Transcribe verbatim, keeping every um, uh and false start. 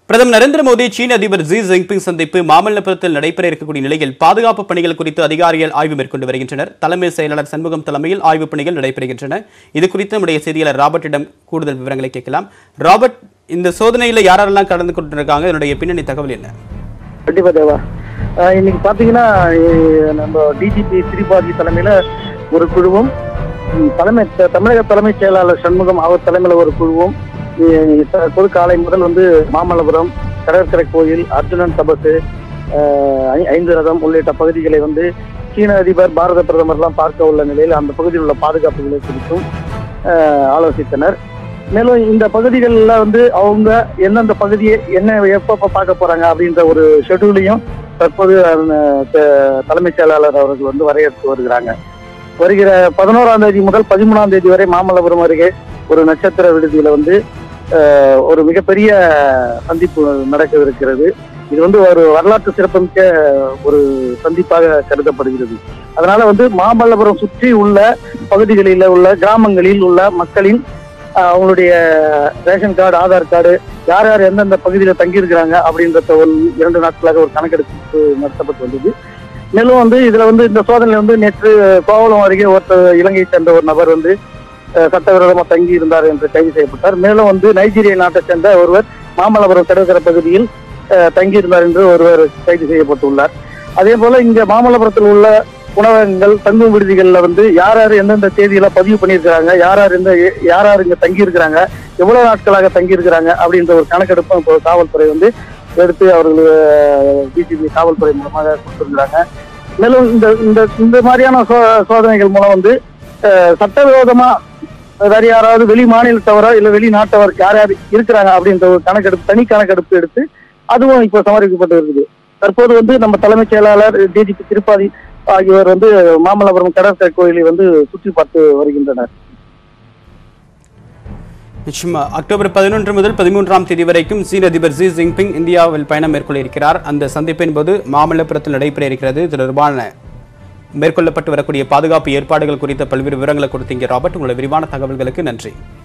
பிரதமர் நரேந்திர மோடி சீன அதிபர் ஜி ஜின்பிங் சந்திப்பு மாமல்லபுரத்தில் நடைபெற இருக்கக்கூடிய நிலையில் பாதுகாப்பு பணிகள் குறித்து அதிகாரிகள் ஆய்வு மேற்கொண்டு வருகின்றனர். தலைமை செயலாளர் சண்முகம் தலைமையில் ஆய்வுப் பணிகள் நடைபெறுகின்றன. இது குறித்து நம்முடைய செய்தியாளர் ராபர்ட்டிடம் கூடுதல் விவரங்களை கேட்கலாம். ராபர்ட், இந்த சோதனையில் யாரெல்லாம் கலந்து கொண்டிருக்காங்க, இதனுடைய பின்னணி தகவல் என்ன? கண்டிப்பா தேவா, இன்னைக்கு பாத்தீங்கன்னா நம்ம டிஜிபி திரிபாதி தலைமையில ஒரு குழுவும், தலைமை தமிழக தலைமை செயலாளர் சண்முகம் அவர் தலைமையில ஒரு குழுவும் பொது காலை முதல் வந்து மாமல்லபுரம், கடற்கரை கோயில், அர்ஜுனன் தபசு, ஐந்து ரதம் உள்ளிட்ட பகுதிகளை வந்து சீன அதிபர், பாரத பிரதமர்லாம் பார்க்க உள்ள நிலையில் அந்த பகுதியில் உள்ள பாதுகாப்புகளை குறித்தும் ஆலோசித்தனர். மேலும் இந்த பகுதிகளில் வந்து அவங்க எந்தெந்த பகுதியை என்ன எப்பப்போ பார்க்க போறாங்க அப்படின்ற ஒரு ஷெட்யூலையும் தற்போது தலைமைச் செயலாளர் அவர்கள் வந்து வரையறுத்து வருகிறாங்க. வருகிற பதினோராம் தேதி முதல் பதிமூணாம் தேதி வரை மாமல்லபுரம் அருகே ஒரு நட்சத்திர விடுதியில வந்து ஒரு மிகப்பெரிய சந்திப்பு நடக்கவிருக்கிறது. இது வந்து ஒரு வரலாற்று சிறப்புமிக்க ஒரு சந்திப்பாக கருதப்படுகிறது. அதனால வந்து மாமல்லபுரம் சுற்றி உள்ள பகுதிகளில் உள்ள கிராமங்களில் உள்ள மக்களின் அவங்களுடைய ரேஷன் கார்டு, ஆதார் கார்டு, யார் யார் எந்தெந்த பகுதியில் தங்கியிருக்கிறாங்க அப்படின்றத ஒரு இரண்டு நாட்களாக ஒரு கணக்கெடுப்பு நடத்தப்பட்டு வந்தது. மேலும் வந்து இதுல வந்து இந்த சோதனையில வந்து நேற்று கோவளம் அருகே ஒருத்தர் இலங்கையை சேர்ந்த ஒரு நபர் வந்து சட்டவிரோதமாக தங்கி இருந்தார் என்று கைது செய்யப்பட்டார். மேலும் வந்து நைஜீரிய நாட்டை சேர்ந்த ஒருவர் மாமல்லபுரம் கடற்கரை பகுதியில் தங்கியிருந்தார் என்று ஒருவர் கைது செய்யப்பட்டுள்ளார். அதே போல இங்க மாமல்லபுரத்தில் உள்ள உணவகங்கள், தங்கும் விடுதிகளில் வந்து யார் யார் எந்தெந்த தேதியில பதிவு பண்ணியிருக்கிறாங்க, யார் யார் எந்த யார் யார் இங்க தங்கி இருக்கிறாங்க, எவ்வளவு நாட்களாக தங்கி இருக்கிறாங்க அப்படின்ற ஒரு கணக்கெடுப்பும் இப்போ காவல்துறை வந்து எடுத்து அவர்கள் டிஜிபி காவல்துறை மூலமாக கொடுத்திருக்கிறாங்க. மேலும் இந்த இந்த மாதிரியான சோ சோதனைகள் மூலம் வந்து சட்டவிரோதமா வேற யாராவது வெளி மாநிலத்தவரோ இல்ல வெளிநாட்டவர் யார் யார் இருக்கிறாங்க அப்படின்ற ஒரு கணக்கெடுப்பு, தனி கணக்கெடுப்பு எடுத்து அதுவும் இப்போ சமர்ப்பிக்கப்பட்டு இருக்குது. தற்போது வந்து நம்ம தலைமைச் செயலாளர் டிஜிபி திரிபாதி ஆகியோர் வந்து மாமல்லபுரம் கடற்கரை கோயிலை வந்து சுற்றி பார்த்து வருகின்றனர். நிச்சயமா அக்டோபர் பதினொன்று முதல் பதிமூன்றாம் தேதி வரைக்கும் சீன அதிபர் ஜி ஜின்பிங் இந்தியாவில் பயணம் மேற்கொள்ள இருக்கிறார். அந்த சந்திப்பின் போது மாமல்லபுரத்தில் நடைபெற இருக்கிறது. தொடர்பான மேற்கொள்ளப்பட்டு வரக்கூடிய பாதுகாப்பு ஏற்பாடுகள் குறித்த பல்வேறு விவரங்களை கொடுத்தீங்க ராபர்ட். உங்களுடைய விரிவான தகவல்களுக்கு நன்றி.